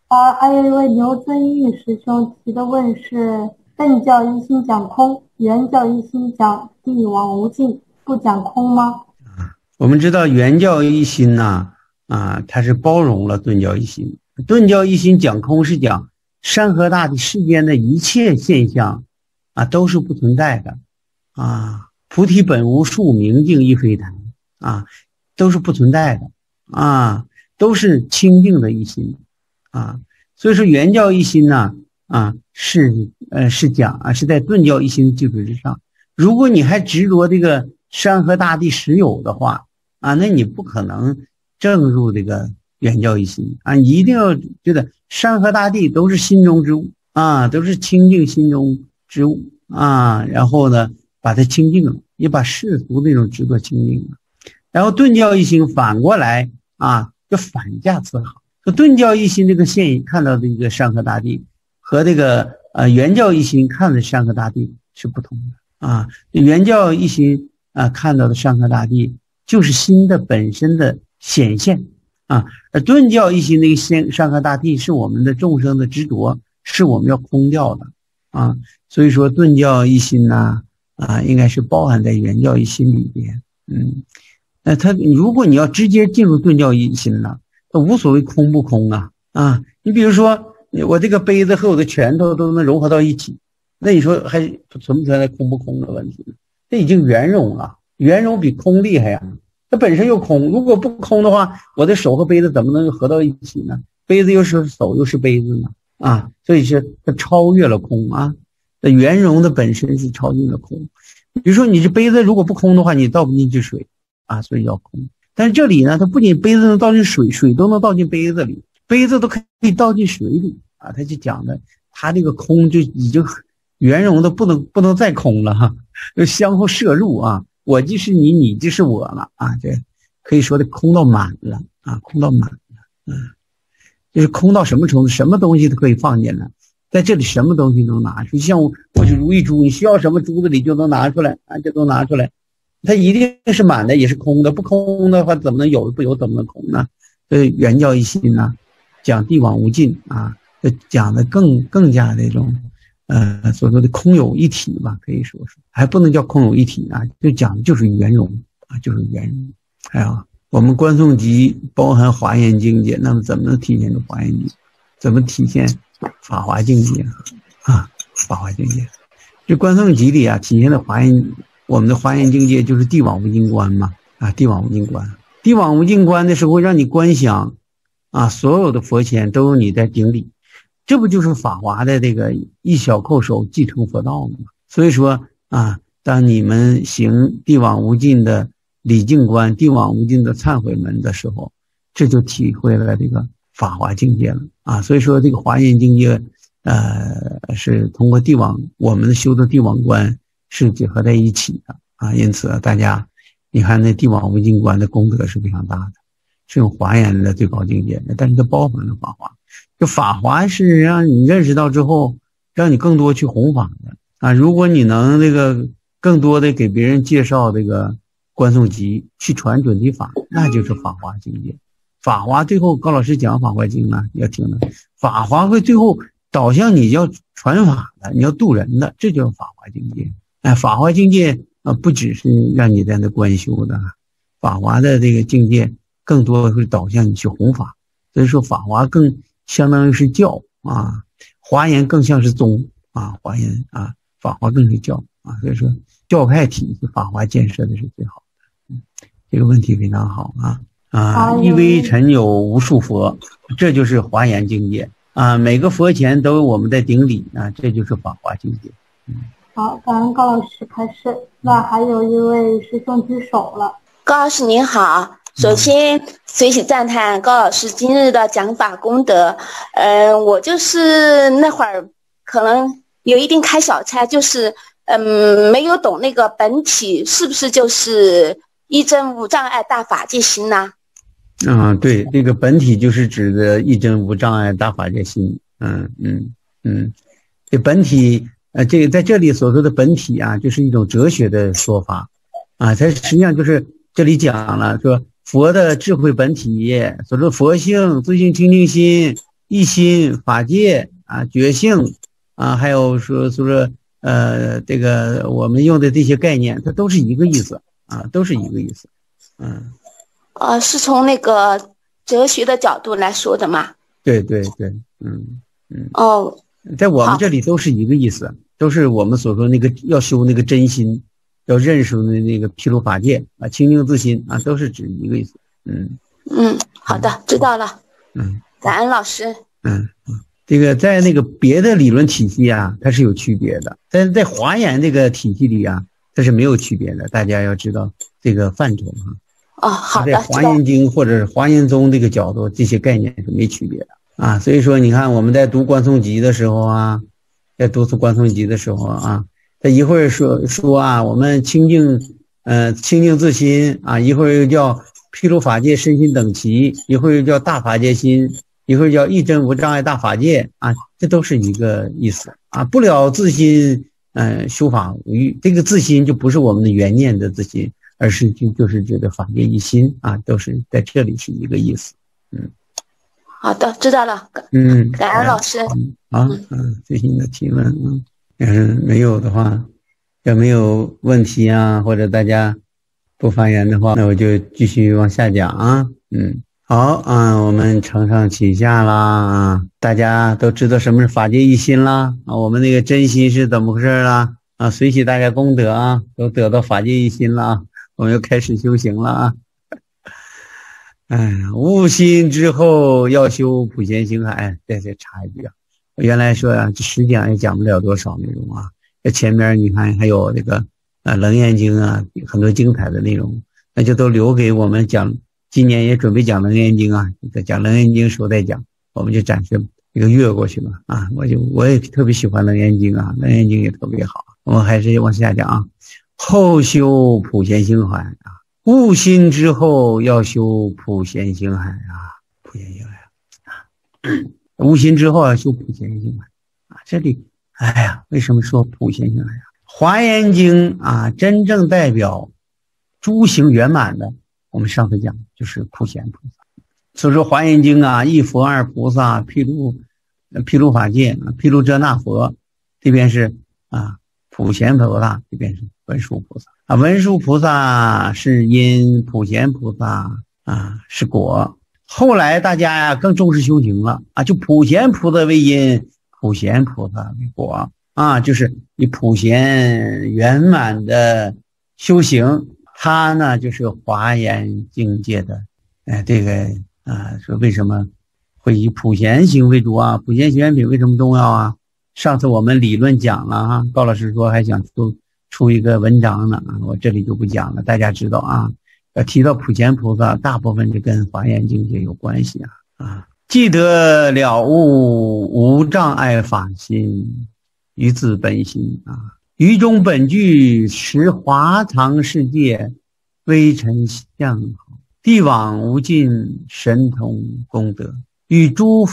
还有一位牛尊玉师兄提的问是：顿教一心讲空，圆教一心讲地往无尽，不讲空吗？ 我们知道圆教一心呢，它是包容了顿教一心。顿教一心讲空是讲山河大地世间的一切现象都是不存在的菩提本无树，明镜亦非台都是不存在的都是清净的一心所以说圆教一心呢是讲是在顿教一心的基础之上。如果你还执着这个山河大地实有的话那你不可能证入这个圆教一心你一定要觉得山河大地都是心中之物都是清净心中之物然后呢把它清净了，也把世俗那种执着清净了。然后顿教一心反过来就反价思考，说顿教一心这个现看到的一个山河大地和这个圆教一心看的山河大地是不同的圆教一心看到的山河大地就是心的本身的显现而顿教一心那个山河大地是我们的众生的执着，是我们要空掉的所以说顿教一心呢应该是包含在圆教一心里边那如果你要直接进入顿教一心呢，它无所谓空不空你比如说我这个杯子和我的拳头都能融合到一起，那你说还存不存在空不空的问题呢？这已经圆融了，圆融比空厉害它本身又空，如果不空的话，我的手和杯子怎么能合到一起呢？杯子又是手又是杯子呢所以是它超越了空这圆融的本身是超越了空。比如说你这杯子如果不空的话，你倒不进去水所以要空。但是这里呢，它不仅杯子能倒进水，水都能倒进杯子里，杯子都可以倒进水里它就讲的它这个空就已经圆融的不能再空了就相互摄入我即是你，你即是我了这可以说的空到满了空到满了就是空到什么程度，什么东西都可以放进来，在这里什么东西都拿出，像我是如意珠，你需要什么珠子里就能拿出来就都拿出来，它一定是满的也是空的，不空的话怎么能有，不有怎么能空呢？所以圆教一心呢讲地往无尽讲的更加那种所说的空有一体吧，可以说是还不能叫空有一体就讲的就是圆融就是圆融。还有我们观诵集包含华严境界，那么怎么能体现出华严境界？怎么体现法华境界法华境界这观诵集里体现的我们的华严境界就是地往无尽观嘛地往无尽观。地往无尽观的时候让你观想所有的佛前都有你在顶礼，这不就是法华的这个一小叩首即成佛道吗？所以说当你们行地往无尽的礼敬观，地往无尽的忏悔门的时候，这就体会了这个法华境界了所以说这个华严境界是通过我们的修的地往观是结合在一起的因此大家你看那地往无尽观的功德是非常大的，是用华严的最高境界的，但是它包含了法华。这法华是让你认识到之后，让你更多去弘法的如果你能这个更多的给别人介绍这个观诵集，去传准提法，那就是法华境界。法华最后高老师讲法华经要听的，法华会最后导向你要传法的，你要度人的，这就是法华境界。法华境界不只是让你在那观修的，法华的这个境界更多会导向你去弘法。所以说法华更相当于是教华严更像是宗华严法华更是教所以说教派体系法华建设的是最好的这个问题非常好一微尘有无数佛，这就是华严境界每个佛前都有我们在顶礼这就是法华境界好，感恩高老师开示。那还有一位师兄举手了。 高老师您好，首先随喜赞叹高老师今日的讲法功德。我就是那会儿可能有一定开小差，就是没有懂那个本体是不是就是一真无障碍大法界心呢？ 对，这个本体就是指的一真无障碍大法界心。这本体这个在这里所说的本体就是一种哲学的说法它实际上就是这里讲了说佛的智慧本体，所说佛性自性清净心一心、法界啊、觉性啊，还有说这个我们用的这些概念，它都是一个意思啊，都是一个意思。 是从那个哲学的角度来说的嘛？ 对， 哦， 在我们这里都是一个意思，都是我们所说那个要修那个真心，要认识的那个毗卢法界啊，清净自心啊，都是指一个意思。 好的，知道了。感恩老师。 这个在那个别的理论体系啊，它是有区别的，但是在华严这个体系里啊，它是没有区别的，大家要知道这个范畴啊。 好的。 在华严经或者是华严宗这个角度，这些概念是没区别的啊。所以说，你看我们在读观诵集的时候啊，他一会儿说啊，我们清净自心啊，一会儿又叫毗卢法界身心等齐，一会儿又叫大法界心，一会儿叫一真无障碍大法界啊，这都是一个意思啊。不了自心，修法无欲，这个自心就不是我们的原念的自心，而是就是这个法界一心啊，都是在这里是一个意思。 好的，知道了。感恩老师。 最新的提问要是没有的话，要没有问题啊，或者大家不发言的话，那我就继续往下讲啊。好我们承上启下啦大家都知道什么是法界一心啦我们那个真心是怎么回事啦随喜大家功德啊，都得到法界一心了我们又开始修行了悟心之后要修普贤行海。再插一句我原来说这10讲也讲不了多少内容这前面你看还有这个楞严经很多精彩的内容，那就都留给我们讲。今年也准备讲楞严经在讲楞严经时候再讲，我们就暂时这个越过去了我也特别喜欢楞严经楞严经也特别好。我们还是往下讲后修普贤行海悟心之后要修普贤行海普贤行海悟心之后要修普贤行海这里为什么说普贤行海华严经真正代表诸行圆满的，我们上次讲就是普贤菩萨。所以说华严经一佛二菩萨毗卢法界毗卢遮那佛，这边是普贤菩萨，这边是文殊菩萨文殊菩萨是因，普贤菩萨是果。后来大家更重视修行了就普贤菩萨为因，普贤菩萨为果就是以普贤圆满的修行，它呢就是华严境界的这个说为什么会以普贤行为主普贤行愿品为什么重要上次我们理论讲了高老师说还想出一个文章呢我这里就不讲了，大家知道提到普贤菩萨大部分就跟华严境界有关系既得了悟无障碍法心，于自本心于中本具实华藏世界，微尘相好，地网无尽，神通功德，与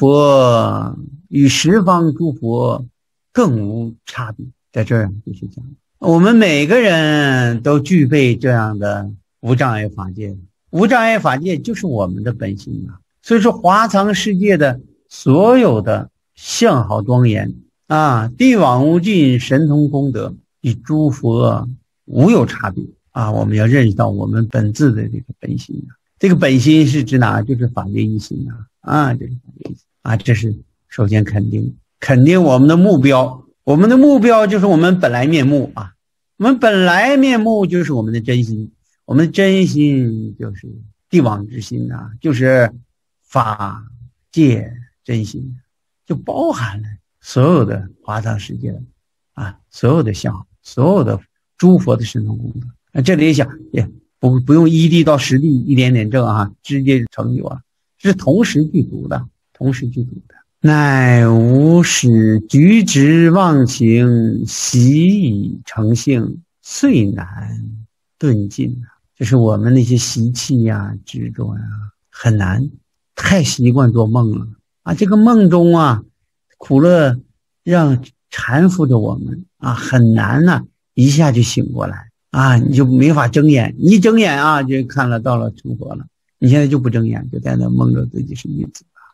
十方诸佛更无差别。在这儿就是讲我们每个人都具备这样的无障碍法界，无障碍法界就是我们的本心所以说华藏世界的所有的相好庄严地网无尽，神通功德与诸佛无有差别我们要认识到我们本自的这个本心这个本心是指哪？就是法界一心这是法界一心这是首先肯定我们的目标。我们的目标就是我们本来面目我们本来面目就是我们的真心，我们的真心就是地网之心就是法界真心，就包含了所有的华藏世界所有的相好，所有的诸佛的神通功德这里想也不用一地到十地一点点证直接成就是同时具足的乃无始举止忘情，习以成性，遂难顿尽就是我们那些习气执着很难，太习惯做梦了这个梦中苦乐让缠缚着我们很难一下就醒过来你就没法睁眼，你一睁眼就看了到了成佛了。你现在就不睁眼，就在那蒙着自己是女子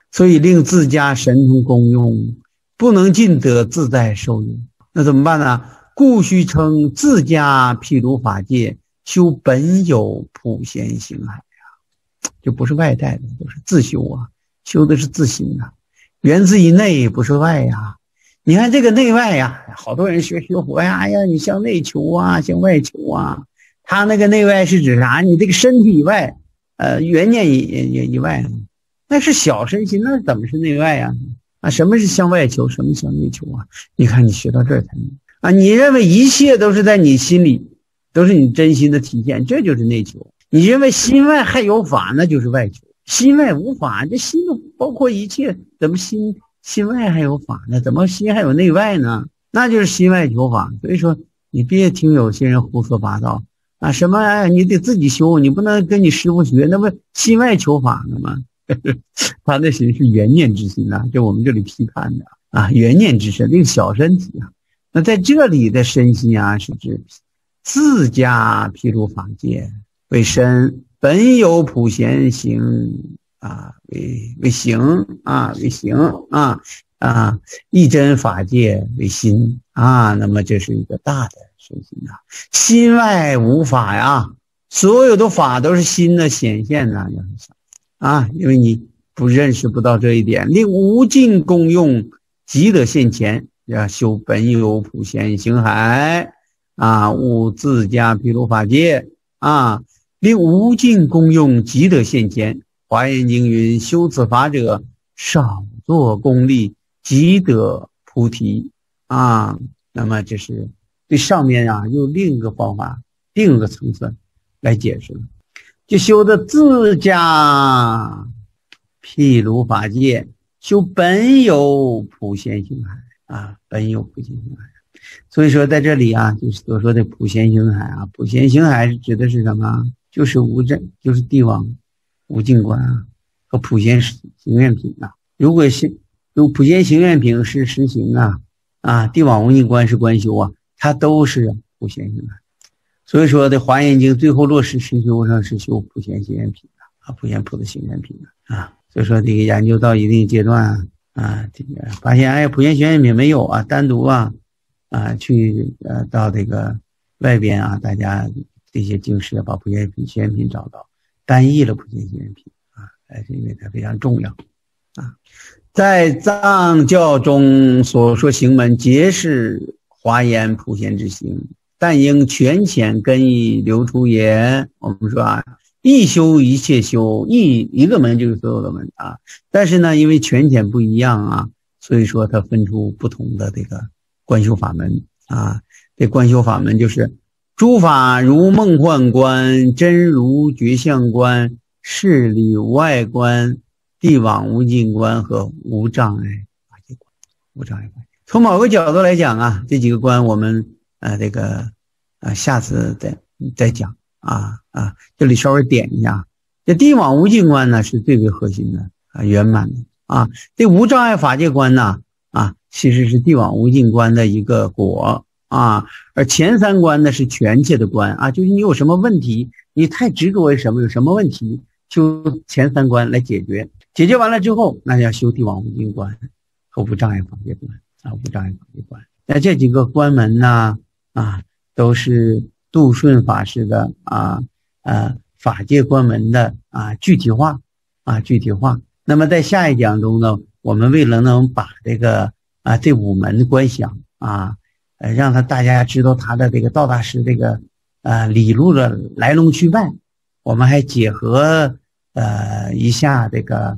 所以令自家神通功用，不能尽得自在受用。那怎么办呢？故须称自家毗卢法界，修本有普贤行海呀，就不是外在的，都是自修啊，修的是自心啊，源自于内，不是外呀。你看这个内外呀，好多人学佛呀，哎呀，你向内求啊，向外求啊。他那个内外是指啥？你这个身体以外，元念以外，那是小身心，那怎么是内外呀？啊，什么是向外求？什么向内求啊？你看你学到这儿才能啊，你认为一切都是在你心里，都是你真心的体现，这就是内求。你认为心外还有法，那就是外求。心外无法，这心包括一切，怎么心外还有法呢？怎么心还有内外呢？那就是心外求法。所以说你别听有些人胡说八道啊，什么你得自己修，你不能跟你师父学，那不心外求法呢吗？他那心是缘念之心啊，这我们这里批判的啊，缘念之身，这个小身体啊。那在这里的身心啊，是指自家毗卢法界为身，本有普贤行啊，为行啊，为行啊，一真法界为心啊，那么这是一个大的身心啊，心外无法呀，所有的法都是心的显现呐，啊，因为你不认识不到这一点，令无尽功用，即得现前，要修本有普贤行海啊，悟自家毗卢法界啊，令无尽功用，即得现前。华严经云：修此法者，少作功利，即得菩提啊。那么这是对上面啊，用另一个方法，另一个层次来解释了。就修的自家毗卢法界，修本有普贤行海啊，本有普贤行海。所以说在这里啊，就是所说的普贤行海啊，普贤行海是指的是什么？就是无证，就是帝王无尽观啊，和普贤行愿品啊。如果普贤行愿品是实行啊，帝王无尽观是观修啊，它都是普贤行海。所以说的华严经最后落实实修上是修普贤行愿品啊，普贤菩萨行愿品啊。所以说这个研究到一定阶段啊，这个发现哎普贤行愿品没有啊，单独去到这个外边啊，大家这些经师把普贤行愿品找到，单译了普贤行愿品啊，是因为它非常重要啊。在藏教中所说行门，皆是华严普贤之行，但应全浅根义流出也。我们说啊，一修一切修，一个门就是所有的门啊。但是呢，因为全浅不一样啊，所以说它分出不同的这个观修法门啊。这观修法门就是诸法如梦幻观，真如觉相观，事理无碍观，地网无尽观和无障碍法界观。无障碍观从某个角度来讲啊，这几个观我们下次再讲这里稍微点一下。这地网无尽观呢是最为核心的圆满的啊。这无障碍法界观呢其实是地网无尽观的一个果啊，而前三观呢是全切的观啊，就是你有什么问题，你太执着于什么，有什么问题，就前三观来解决，解决完了之后，那要修地网无尽观和无障碍法界观无障碍法界观。那这几个观门呢都是杜顺法师的法界观门的具体化。那么在下一讲中呢，我们为了能把这个这五门观想让大家知道他的这个道大师这个理路的来龙去脉，我们还结合一下这个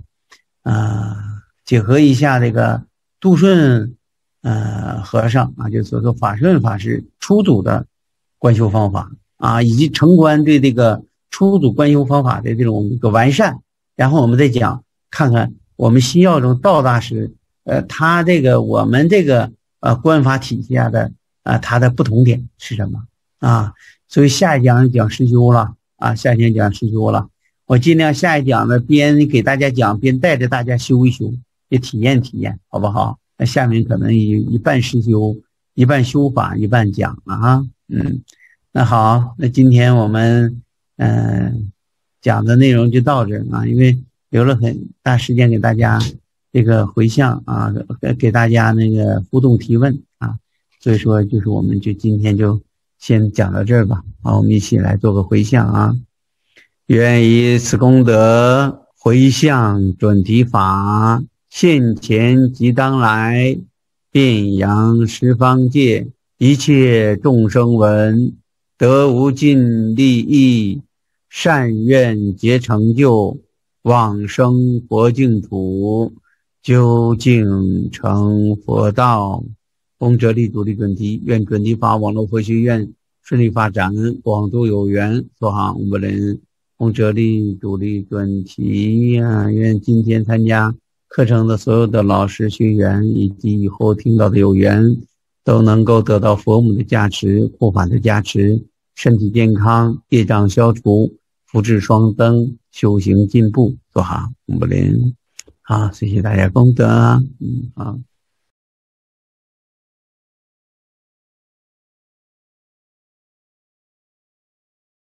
杜顺和尚就是所说法顺法师初祖的观修方法以及成观对这个初祖观修方法的这种一个完善，然后我们再讲看看我们西药中道大师他这个我们这个观法体系下的它的不同点是什么所以下一讲讲实修了我尽量下一讲呢边给大家讲边带着大家修一修，也体验体验，好不好？那下面可能一半实修，一半修法，一半讲了那好，那今天我们讲的内容就到这因为留了很大时间给大家这个回向啊，给大家那个互动提问啊，所以说就是我们就今天就先讲到这儿吧。好，我们一起来做个回向啊。愿以此功德回向准提法，现前即当来，遍扬十方界，一切众生闻，得无尽利益，善愿皆成就，往生佛净土，究竟成佛道。嗡哲利主力准提，愿准提法网络佛学院顺利发展，广度有缘，所行无人。嗡哲利主力准提啊，愿今天参加课程的所有的老师学员以及以后听到的有缘，都能够得到佛母的加持、护法的加持，身体健康，业障消除，福智双增，修行进步，做好无人。好，谢谢大家功德。好。